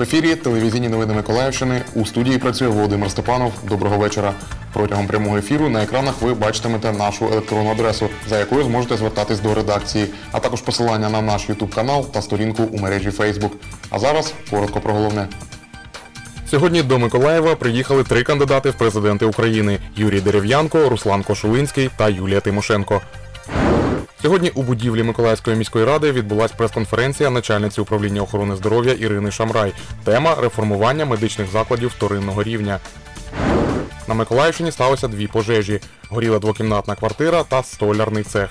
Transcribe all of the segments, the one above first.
ефірі телевізійні новини Миколаївщини. У студії працює Володимир Степанов. Доброго вечора. Протягом прямого ефіру на екранах ви бачитимете нашу електронну адресу, за якою зможете звертатись до редакції, а також посилання на наш YouTube-канал та сторінку у мережі Facebook. А зараз коротко про головне. Сьогодні до Миколаєва приїхали 3 кандидати в президенти України – Юрій Дерев'янко, Руслан Кошулинський та Юлія Тимошенко. Сьогодні у будівлі Миколаївської міської ради відбулася прес-конференція начальниці управління охорони здоров'я Ірини Шамрай. Тема – реформування медичних закладів вторинного рівня. На Миколаївщині сталося 2 пожежі. Горіла двокімнатна квартира та столярний цех.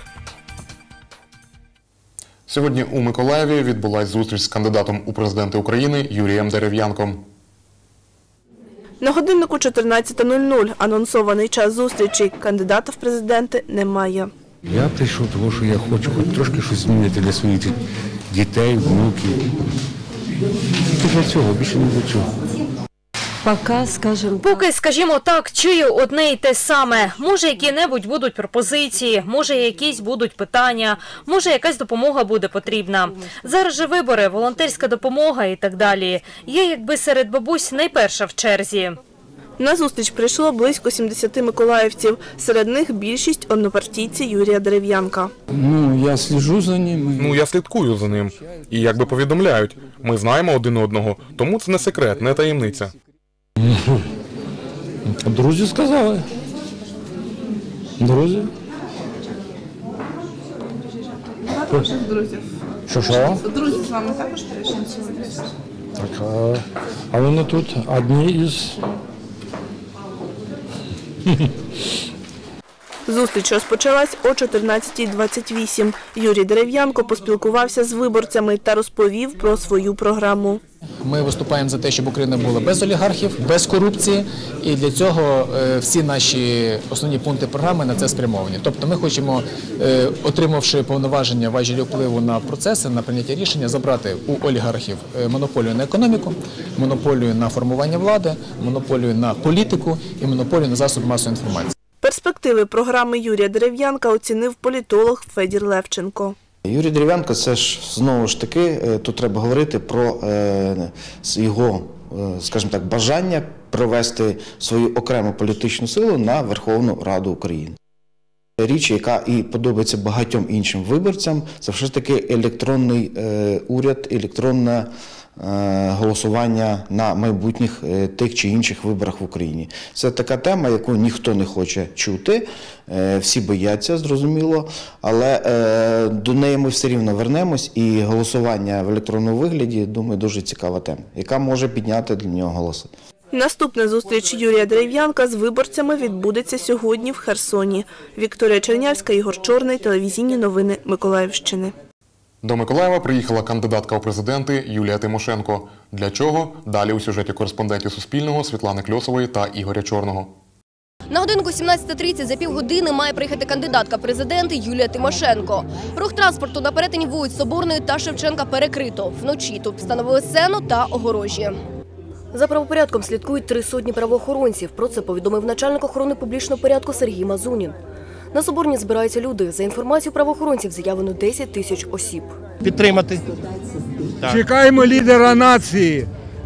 Сьогодні у Миколаєві відбулася зустріч з кандидатом у президенти України Юрієм Дерев'янком. На годиннику 14:00 анонсований час зустрічі. Кандидата в президенти немає. Я прийшов, тому що я хочу хоч трошки щось змінити для своїх дітей, внуків. Тільки для цього, більше не для чого. Поки, скажімо так, чую одне й те саме. Може, які-небудь будуть пропозиції, може, якісь будуть питання, може, якась допомога буде потрібна. Зараз же вибори, волонтерська допомога і так далі. Я, якби серед бабусь, найперша в черзі. На зустріч прийшло близько 70 миколаївців. Серед них більшість – однопартійці Юрія Дерев'янка. Я сліджу за ним. Я слідкую за ним. І якби повідомляють, ми знаємо один одного, тому це не секрет, не таємниця. Друзі сказали. Друзі. Багато ваших друзів. Що? Друзі з вами також прийшли сьогодні? Так, а вони тут одні із... Зустріч розпочалась о 14:28. Юрій Дерев'янко поспілкувався з виборцями та розповів про свою програму. Ми виступаємо за те, щоб Україна була без олігархів, без корупції, і для цього всі наші основні пункти програми на це спрямовані. Тобто ми хочемо, отримавши повноваження важелі впливу на процеси, на прийняття рішення, забрати у олігархів монополію на економіку, монополію на формування влади, монополію на політику і монополію на засоби масової інформації. Перспективи програми Юрія Дерев'янка оцінив політолог Федір Левченко. Юрій Дерев'янко – це ж, знову ж таки, тут треба говорити про його, скажімо так, бажання привести свою окрему політичну силу на Верховну Раду України. Річ, яка і подобається багатьом іншим виборцям, це все ж таки електронний уряд, електронне голосування на майбутніх тих чи інших виборах в Україні. Це така тема, яку ніхто не хоче чути, всі бояться, зрозуміло, але до неї ми все рівно вернемось, і голосування в електронному вигляді, думаю, дуже цікава тема, яка може підняти для нього голоси. Наступна зустріч Юрія Дерев'янка з виборцями відбудеться сьогодні в Херсоні. Вікторія Чернявська, Ігор Чорний, телевізійні новини Миколаївщини. До Миколаєва приїхала кандидатка у президенти Юлія Тимошенко. Для чого? Далі у сюжеті кореспондентів Суспільного Світлани Кльосової та Ігоря Чорного. На годинку 17:30 за півгодини має приїхати кандидатка в президенти Юлія Тимошенко. Рух транспорту на перетині вулиць Соборної та Шевченка перекрито. Вночі тут встановили сцену та огорожі. За правопорядком слідкують 300 правоохоронців. Про це повідомив начальник охорони публічного порядку Сергій Мазунін. На Соборні збираються люди. За інформацією правоохоронців, заявлено 10 тисяч осіб. Підтримати. Так. Чекаємо лідера нації,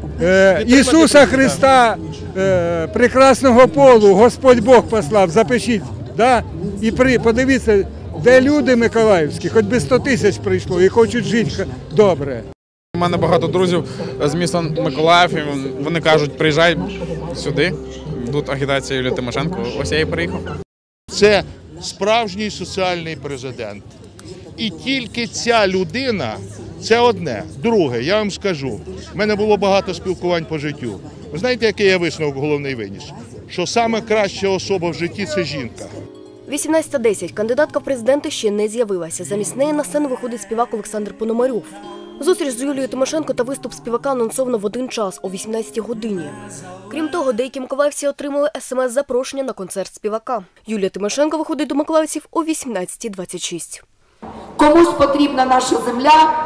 Ісуса Христа, прекрасного полу, Господь Бог послав, запишіть. Да? І подивіться, де люди миколаївські, хоч би 100 тисяч прийшло і хочуть жити добре. У мене багато друзів з міста Миколаїв, і вони кажуть, приїжджай сюди, тут агітація Юлії Тимошенко, ось я і приїхав. Це справжній соціальний президент. І тільки ця людина – це одне. Друге, я вам скажу, в мене було багато спілкувань по життю. Ви знаєте, який я висновок головний виніс? Що саме краща особа в житті – це жінка. 18:10. Кандидатка в президенти ще не з'явилася. Замість неї на сцену виходить співак Олександр Пономарьов. Зустріч з Юлією Тимошенко та виступ співака анонсовано в один час – о 18-й годині. Крім того, деякі миколаївці отримали смс-запрошення на концерт співака. Юлія Тимошенко виходить до миколаївців о 18:26. Комусь потрібна наша земля,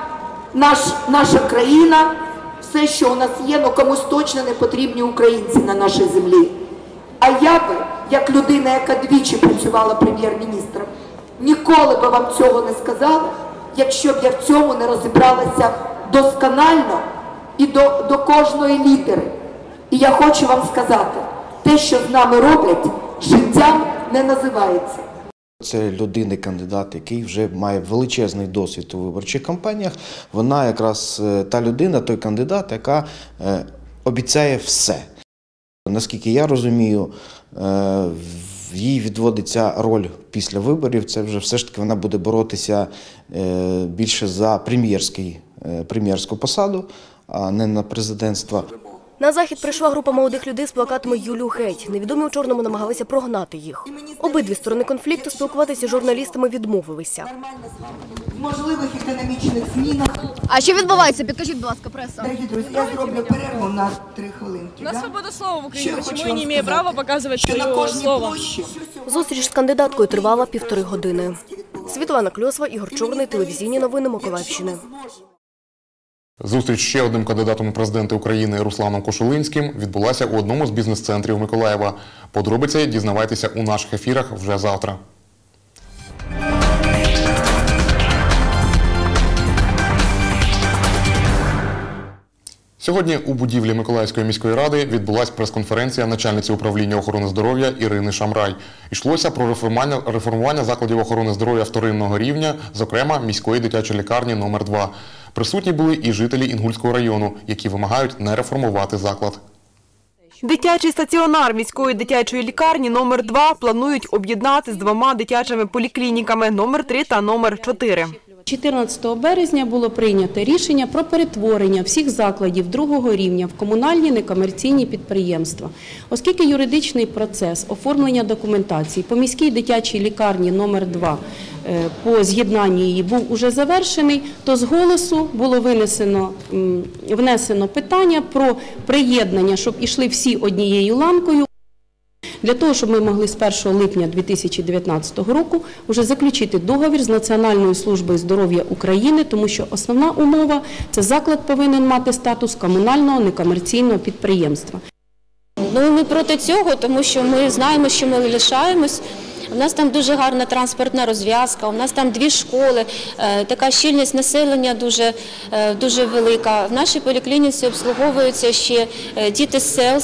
наша країна, все, що у нас є, але комусь точно не потрібні українці на нашій землі. А я би, як людина, яка двічі працювала прем'єр-міністром, ніколи би вам цього не сказала, якщо б я в цьому не розібралася досконально і до кожної літери. І я хочу вам сказати, те, що з нами роблять, життям не називається. Це людина-кандидат, який вже має величезний досвід у виборчих кампаніях. Вона якраз та людина, той кандидат, яка обіцяє все. Наскільки я розумію, їй відводиться роль після виборів. Це вже все ж таки вона буде боротися більше за прем'єрську посаду, а не на президентство. На захід прийшла група молодих людей з плакатами «Юлю геть». Невідомі у чорному намагалися прогнати їх. Обидві сторони конфлікту спілкуватися з журналістами відмовилися. В можливих економічних змінах. А що відбувається? Підкажіть, будь ласка, преса. Дорогі друзі, я зроблю перерву на 3 хвилинки. У нас свобода слова в Україні. Чому я не маю права показувати своє слово? Зустріч з кандидаткою тривала 1,5 години. Світлана Кльосова, Ігор Чорний, телевізійні новини Миколаївщини. Зустріч ще одним кандидатом у президенти України Русланом Кошулинським відбулася у одному з бізнес-центрів Миколаєва. Подробиці дізнавайтеся у наших ефірах вже завтра. Сьогодні у будівлі Миколаївської міської ради відбулася прес-конференція начальниці управління охорони здоров'я Ірини Шамрай. Йшлося про реформування закладів охорони здоров'я вторинного рівня, зокрема міської дитячої лікарні номер 2. Присутні були і жителі Інгульського району, які вимагають не реформувати заклад. Дитячий стаціонар міської дитячої лікарні номер 2 планують об'єднати з 2 дитячими поліклініками номер 3 та номер 4. 14 березня було прийнято рішення про перетворення всіх закладів другого рівня в комунальні некомерційні підприємства. Оскільки юридичний процес оформлення документації по міській дитячій лікарні номер 2 по з'єднанню її був уже завершений, то з голосу було внесено питання про приєднання, щоб ішли всі однією ланкою. Для того, щоб ми могли з 1 липня 2019 року вже заключити договір з Національною службою здоров'я України, тому що основна умова – це заклад повинен мати статус комунального некомерційного підприємства. Ми проти цього, тому що ми знаємо, що ми лишаємось. У нас там дуже гарна транспортна розв'язка, у нас там 2 школи, така щільність населення дуже велика. В нашій поліклініці обслуговуються ще діти з сел,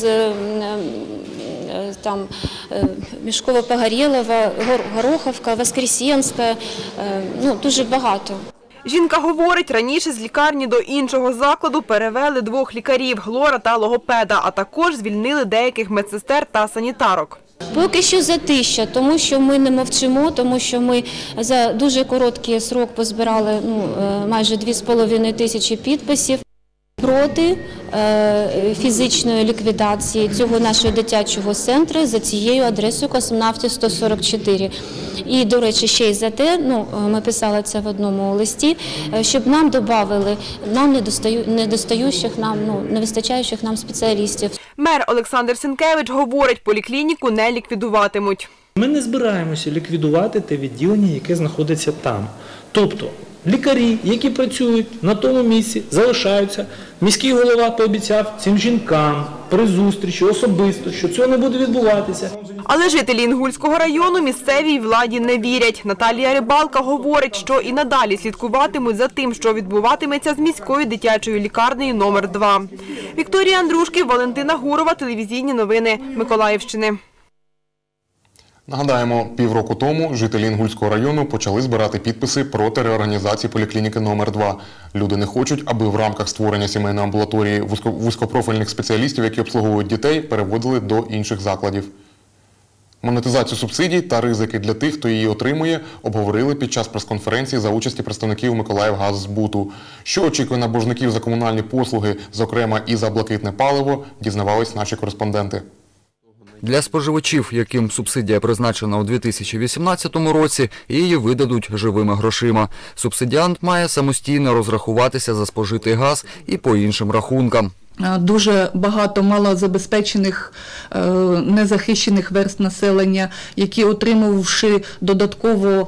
там Мішково-Погорєлова, Гороховка, Воскресенська, дуже багато. Жінка говорить, раніше з лікарні до іншого закладу перевели 2 лікарів – лора та логопеда, а також звільнили деяких медсестер та санітарок. Поки що затища, тому що ми не мовчимо, тому що ми за дуже короткий срок позбирали майже 2,5 тисячі підписів проти фізичної ліквідації цього нашого дитячого центру за цією адресою Космонавтів 144. І, до речі, ще й за те, ми писали це в одному листі, щоб нам додали не вистачаючих нам спеціалістів. Мер Олександр Сенкевич говорить, поліклініку не ліквідуватимуть. Ми не збираємося ліквідувати те відділення, яке знаходиться там. Тобто лікарі, які працюють на тому місці, залишаються. Міський голова пообіцяв цим жінкам при зустрічі особисто, що цього не буде відбуватися. Але жителі Інгульського району місцевій владі не вірять. Наталія Рибалка говорить, що і надалі слідкуватимуть за тим, що відбуватиметься з міською дитячою лікарнею номер 2. Вікторія Андрушків, Валентина Гурова, телевізійні новини Миколаївщини. Нагадаємо, півроку тому жителі Інгульського району почали збирати підписи проти реорганізації поліклініки номер 2. Люди не хочуть, аби в рамках створення сімейної амбулаторії вузькопрофільних спеціалістів, які обслуговують дітей, переводили до інших закладів. Монетизацію субсидій та ризики для тих, хто її отримує, обговорили під час прес-конференції за участі представників Миколаївгаззбуту. Що очікує на боржників за комунальні послуги, зокрема і за блакитне паливо, дізнавались наші кореспонденти. Для споживачів, яким субсидія призначена у 2018 році, її видадуть живими грошима. Субсидіант має самостійно розрахуватися за спожитий газ і по іншим рахункам. Дуже багато малозабезпечених, незахищених верств населення, які, отримавши додатково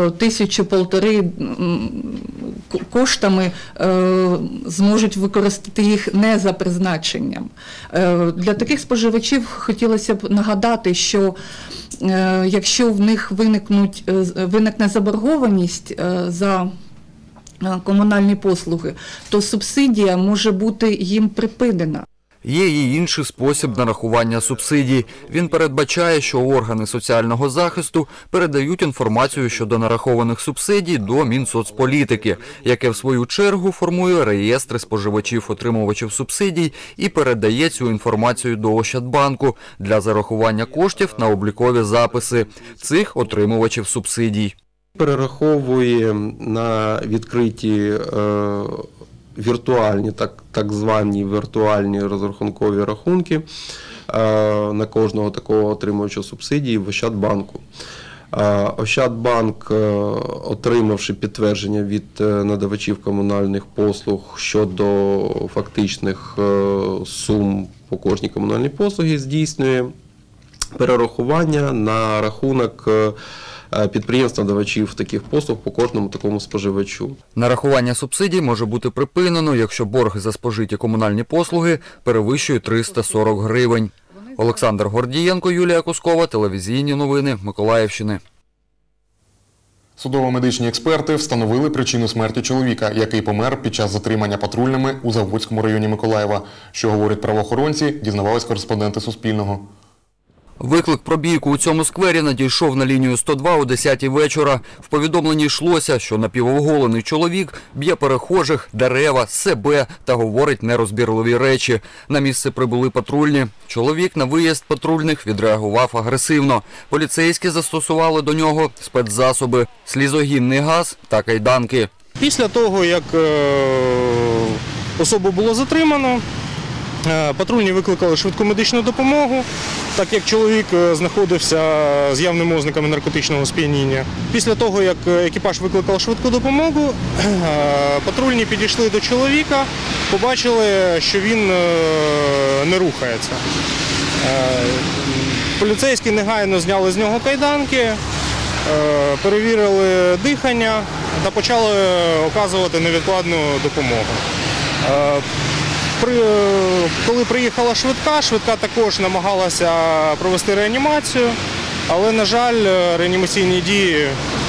1000–1500 коштами, зможуть використати їх не за призначенням. Для таких споживачів хотілося б нагадати, що якщо в них виникне заборгованість за комунальні послуги, то субсидія може бути їм припинена. Є і інший спосіб нарахування субсидій. Він передбачає, що органи соціального захисту передають інформацію щодо нарахованих субсидій до Мінсоцполітики, яке в свою чергу формує реєстри споживачів-отримувачів субсидій і передає цю інформацію до Ощадбанку для зарахування коштів на облікові записи цих отримувачів субсидій. Перераховує на відкриті віртуальні, так звані віртуальні розрахункові рахунки на кожного такого отримувача субсидій в Ощадбанку. Ощадбанк, отримавши підтвердження від надавачів комунальних послуг щодо фактичних сум по кожній комунальній послугі, здійснює перерахування на рахунок підприємств-надавачів таких послуг по кожному такому споживачу. Нарахування субсидій може бути припинено, якщо борг за спожиті комунальні послуги перевищує 340 гривень. Олександр Гордієнко, Юлія Кускова, телевізійні новини Миколаївщини. Судово-медичні експерти встановили причину смерті чоловіка, який помер під час затримання патрульними у Заводському районі Миколаєва. Що говорять правоохоронці, дізнавались кореспонденти Суспільного. Виклик про бійку у цьому сквері надійшов на лінію 102 о 10-й вечора. В повідомленні йшлося, що напівоголений чоловік б'є перехожих, дерева, себе та говорить нерозбірливі речі. На місце прибули патрульні. Чоловік на виїзд патрульних відреагував агресивно. Поліцейські застосували до нього спецзасоби, слізогінний газ та кайданки. Після того, як особу було затримано, патрульні викликали швидку медичну допомогу, так як чоловік знаходився з явними ознаками наркотичного сп'яніння. Після того, як екіпаж викликав швидку допомогу, патрульні підійшли до чоловіка, побачили, що він не рухається. Поліцейські негайно зняли з нього кайданки, перевірили дихання та почали оказувати невідкладну допомогу. Коли приїхала швидка також намагалася провести реанімацію, але, на жаль, реанімаційні дії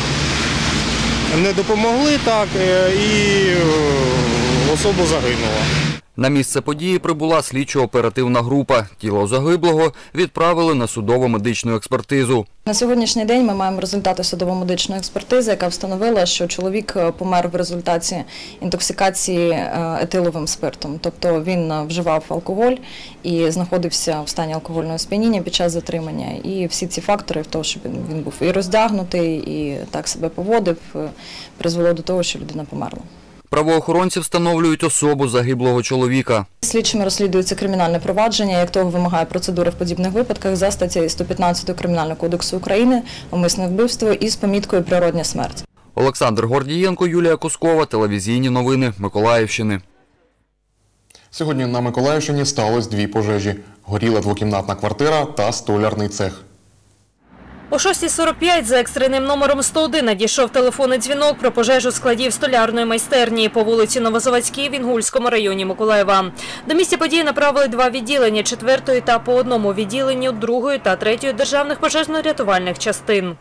не допомогли і особа загинула. На місце події прибула слідчо-оперативна група. Тіло загиблого відправили на судово-медичну експертизу. На сьогоднішній день ми маємо результати судово-медичної експертизи, яка встановила, що чоловік помер в результаті інтоксикації етиловим спиртом. Тобто він вживав алкоголь і знаходився в стані алкогольного сп'яніння під час затримання. І всі ці фактори, того, що він був і роздягнутий, і так себе поводив, призвело до того, що людина померла. Правоохоронці встановлюють особу загиблого чоловіка. Слідчими розслідується кримінальне провадження, як того вимагає процедура в подібних випадках за статтею 115 Кримінального кодексу України «Умисне вбивство» із поміткою «Природня смерть». Олександр Гордієнко, Юлія Кускова, телевізійні новини Миколаївщини. Сьогодні на Миколаївщині сталося дві пожежі. Горіла двокімнатна квартира та столярний цех. О 6:45 за екстреним номером 101 надійшов телефонний дзвінок про пожежу складів столярної майстерні по вулиці Новозаводській в Інгульському районі Миколаєва. До місця події направили два відділення 4-ї та по одному відділенню 2-ї та 3-ї державних пожежно-рятувальних частин.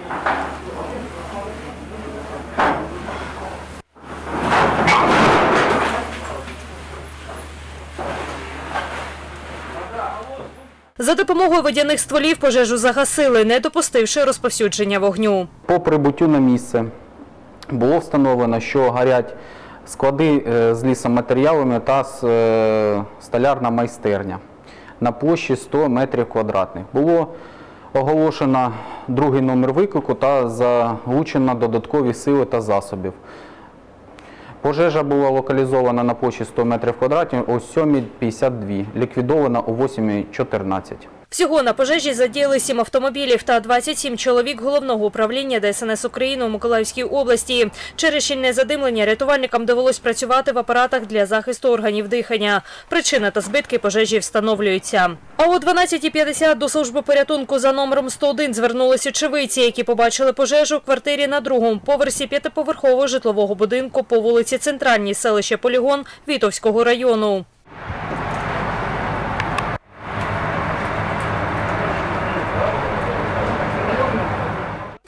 За допомогою водяних стволів пожежу загасили, не допустивши розповсюдження вогню. По прибуттю на місце було встановлено, що горять склади з лісоматеріалами та столярна майстерня на площі 100 метрів квадратних. Було оголошено другий номер виклику та залучено додаткові сили та засобів. Пожежа була локалізована на площі 100 метрів квадратних о 7:52, ліквідована о 8:14. Всього на пожежі задіяли 7 автомобілів та 27 чоловік Головного управління ДСНС України у Миколаївській області. Через щільне задимлення рятувальникам довелось працювати в апаратах для захисту органів дихання. Причина та збитки пожежі встановлюються. А о 12:50 до служби порятунку за номером 101 звернулись очевидці, які побачили пожежу в квартирі на другому поверсі 5-поверхового житлового будинку по вулиці Центральній, селище Полігон Вітовського району.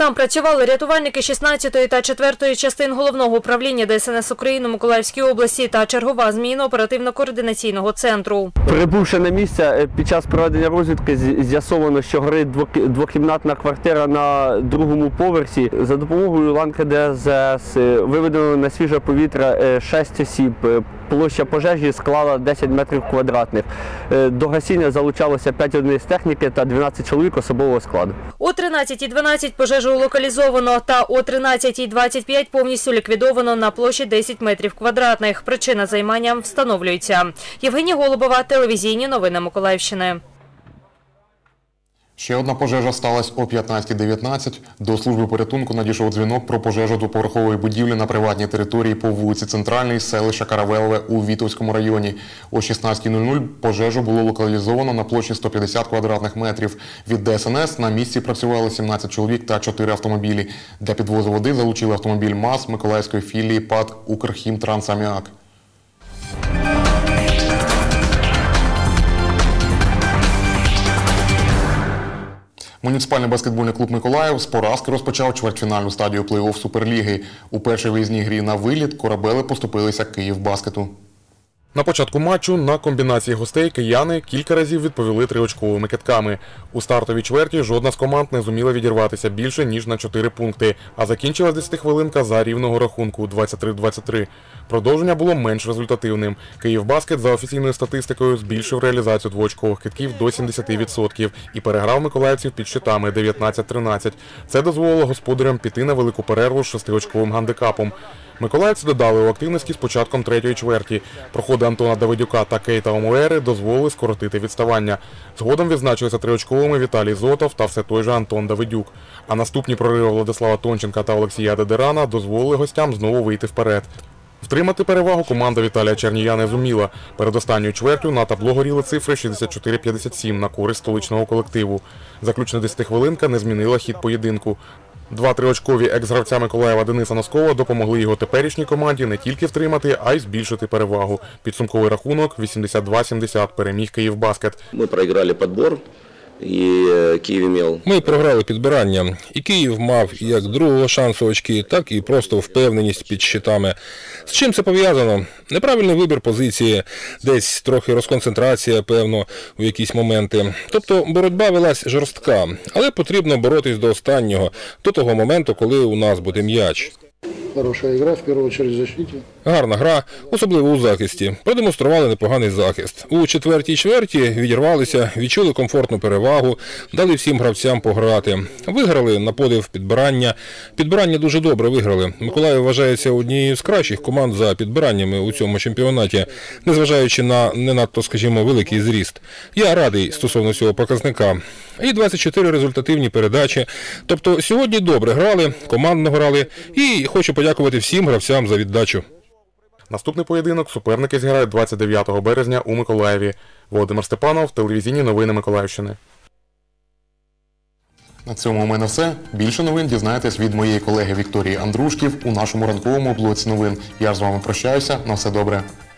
Там працювали рятувальники 16-ї та 4-ї частин Головного управління ДСНС України у Миколаївській області та чергова зміна оперативно-координаційного центру. Прибувши на місце, під час проведення розвідки з'ясовано, що горить двокімнатна квартира на другому поверсі. За допомогою ланки ДСНС виведено на свіже повітря 6 осіб. Площа пожежі склала 10 метрів квадратних. До гасіння залучалося 5 одиниць техніки та 12 чоловік особового складу. О 13:12 пожежу локалізовано та о 13:25 повністю ліквідовано на площі 10 метрів квадратних. Причина займання встановлюється. Євгенія Голубова, телевізійні новини Миколаївщини. Ще одна пожежа сталася о 15:19. До служби порятунку надійшов дзвінок про пожежу двоповерхової будівлі на приватній території по вулиці Центральній, селища Каравелове у Вітовському районі. О 16:00 пожежу було локалізовано на площі 150 квадратних метрів. Від ДСНС на місці працювали 17 чоловік та 4 автомобілі. Для підвозу води залучили автомобіль МАЗ Миколаївської філії ПАТ «Укрхімтрансаміак». Муніципальний баскетбольний клуб «Миколаїв» з поразки розпочав чвертьфінальну стадію плей-офф Суперліги. У першій виїзній грі на виліт корабели поступилися «Київбаскету». На початку матчу на комбінації гостей кияни кілька разів відповіли триочковими кидками. У стартовій чверті жодна з команд не зуміла відірватися більше, ніж на 4 пункти, а закінчилась 10-хвилинка за рівного рахунку 23-23. Продовження було менш результативним. «Київбаскет» за офіційною статистикою збільшив реалізацію двоочкових кидків до 70% і переграв миколаївців під щитами 19-13. Це дозволило господарям піти на велику перерву з 6-очковим гандикапом. Миколаївці додали у активності з початком третьої чверті. Проходи Антона Давидюка та Кейта Омуери дозволили скоротити відставання. Згодом відзначилися триочковими Віталій Зотов та все той же Антон Давидюк. А наступні прориви Владислава Тонченка та Олексія Дедерана дозволили гостям знову вийти вперед. Втримати перевагу команда Віталія Чернія не зуміла. Перед останньою чвертю на табло горіли цифри 64-57 на користь столичного колективу. Заключна 10-хвилинка не змінила хід поєдинку. Два триочкові екс-гравця Миколаєва Дениса Носкова допомогли його теперішній команді не тільки втримати, а й збільшити перевагу. Підсумковий рахунок 82-70 переміг «Київбаскет». Ми програли підбір. І Київ мав. Ми програли підбирання. І Київ мав як другого шансу очки, так і просто впевненість під щитами. З чим це пов'язано? Неправильний вибір позиції, десь трохи розконцентрація, певно, у якісь моменти. Тобто боротьба велась жорстка, але потрібно боротись до останнього, до того моменту, коли у нас буде м'яч. Хороша гра, в першу чергу, в защиті. Гарна гра, особливо у захисті. Продемонстрували непоганий захист. У четвертій чверті відірвалися, відчули комфортну перевагу, дали всім гравцям пограти. Виграли на подив підбирання. Підбирання дуже добре виграли. Миколаїв вважається однією з кращих команд за підбираннями у цьому чемпіонаті, незважаючи на не надто, скажімо, великий зріст. Я радий стосовно цього показника. І 24 результативні передачі. Тобто сьогодні добре грали, командно грали і хочу подякувати всім гравцям за віддачу. Наступний поєдинок суперники зіграють 29 березня у Миколаєві. Володимир Степанов, телевізійні новини Миколаївщини. На цьому у мене все. Більше новин дізнаєтесь від моєї колеги Вікторії Андрушків у нашому ранковому блоці новин. Я ж з вами прощаюся. На все добре.